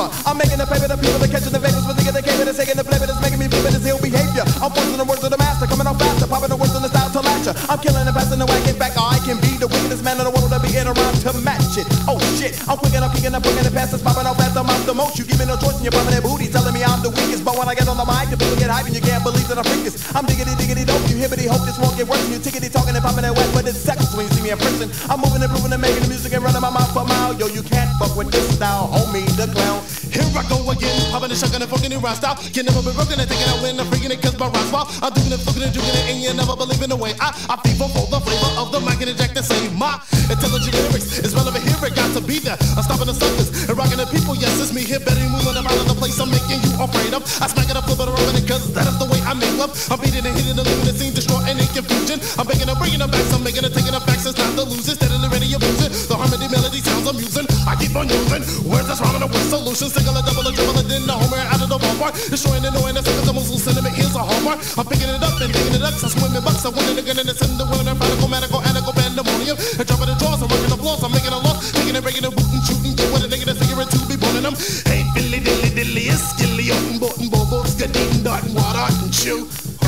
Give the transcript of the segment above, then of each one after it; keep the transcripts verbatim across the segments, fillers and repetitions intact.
I'm making the paper, the people that catching the vapors, but thinking they came in and taking the flavor that's making me flip in this ill behavior. I'm forcing the words of the master, coming on faster, popping the words in the style to latch ya. I'm killing and passing the whack. In fact, I can be the wickedest man in the world to be in a rhyme to match it. Oh shit, I'm quick and I'm kicking and bringing the past, it's popping off fast. I'm out the most. You give me no choice and you're bumping that booty, telling me I'm the weakest. But when I get on the mic, the people get hype and you can't believe that I'm freakish. I'm diggity diggity dope, you hibbity hope this won't get worse. And you tickety talking and popping that whack, but it's seconds when you see me in person. I'm moving and proving and making the music and running my mouth for a mile. Yo, you can't fuck with this style, homie, the clown. Here I go again, popping and shucking and fucking and rhyme style. Can never be broken and taking out when I'm freaking it cause my rhymes wild. I'm doing it, fucking and juking it, and you never believe in the way I, I fever for the flavor of the mic and eject and say my intelligent lyrics is relevant here, it got to be there. I'm stopping the suckers and rocking the people, yes, it's me here, better moving about in the place I'm making you afraid of. I smack it up, flip it around it cause that is the way I make love. I'm beating and hitting the living, the scene, destroying any confusion. I'm making and bringing it back, so I'm making it, taking it back, since not to lose it, steadily ready to abuse it. The harmony, melody sounds amusing, I keep on using words that's rhyming with solutions, single a double a triple a then the homer out of the ballpark, destroying and knowing the seconds of muscle sentiment, here's a hallmark. I'm picking it up and digging it up, so swimming bucks, I'm winning again and it's in the winner, radical, manical, anical, pandemonium, and dropping the draws, I'm working the floors, I'm making a loss, taking and breaking and booting, shooting, get with a nigga that's figuring to be boning them. Hey, Billy, dilly, dilly, it's skilly, open, boatin', bobo, skadeen, dartin', water, and chew.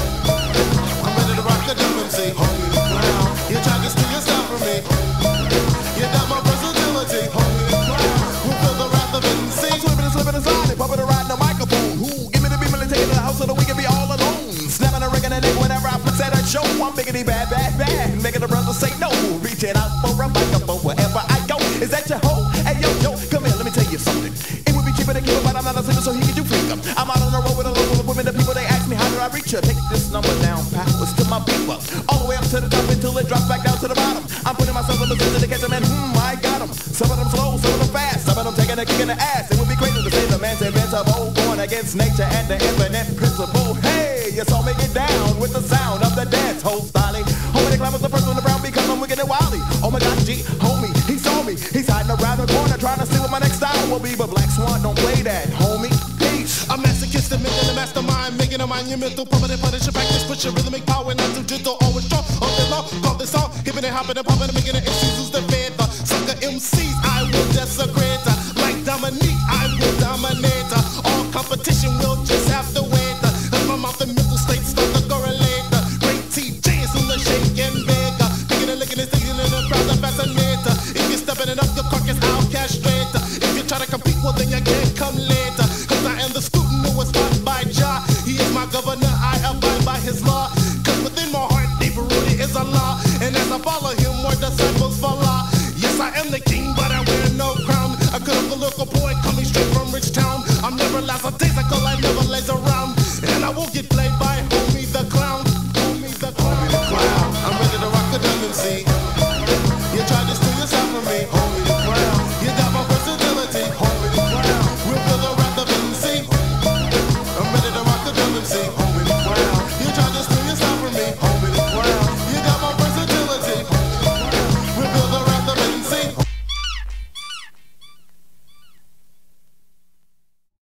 I'm ready to rock the W M C, homie the clown. You try to steal your style from me. You doubt my versatility, homie the clown. Who feel the wrath of N C? I'm slipping and slipping inside and pumping and riding the microphone. Who give me the beam and take it to the house so that we can be all alone. Snapping and ringing and whenever I flex at a show, I'm biggity bad, bad, bad, making the brothers say no. Reaching out for a microphone wherever I go. Is that your hoe? Hey yo yo, come here, let me tell you something. It would be cheaper to keep it, but I'm not a singer, so he can do freedom. I'm out on the road with a local women, the people they ask me how do I reach her. Take this number down, backwards to my people, all the way up to the top until it drops back down to the bottom. I'm putting myself in position to catch them, and hmm, I got them. Some of them slow, some of them fast, some of them taking a kick in the ass. It would be crazy to say the man's inventable, going against nature and the infinite principle. Hey, you saw me get down with the sound of the dance hole styling. Homie, the clown was the first one to brown because I'm wicked and wily. Oh my God, G, homie, he saw me. He's hiding around the corner trying to see what my next style will be. But Black Swan don't play that, homie. Peace. I'm masochistic, making a mastermind, making a monumental, permanent punish your practice, put your rhythmic power, not too gentle, always strong. All day long, call this song, hipping and hopping and popping and making it M Cs who's the fed. The sucker M Cs, I will desecrate. Like Dominique, I will dominate. All competition will just have to wait. As my mouth and mental state start to correlate. Great T J is in the shake and bake. Picking and licking and sticking in the crowd that fascinate. If you're stepping it up, your carcass, I'll castrate. If you try to compete, well then you can't come later. Cause I am the student who was taught by Jah. He is my governor, I abide by his law. Cause within my heart, deep rooted is Allah. And as I follow him, more disciples follow. Yes, I am the king, but I wear no crown. A good local boy coming straight from Rich Town. I'm never last a days, I call I never lays around. And I won't get played